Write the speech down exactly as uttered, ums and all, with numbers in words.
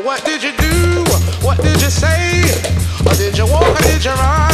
What did you do? What did you say? Or did you walk or did you run?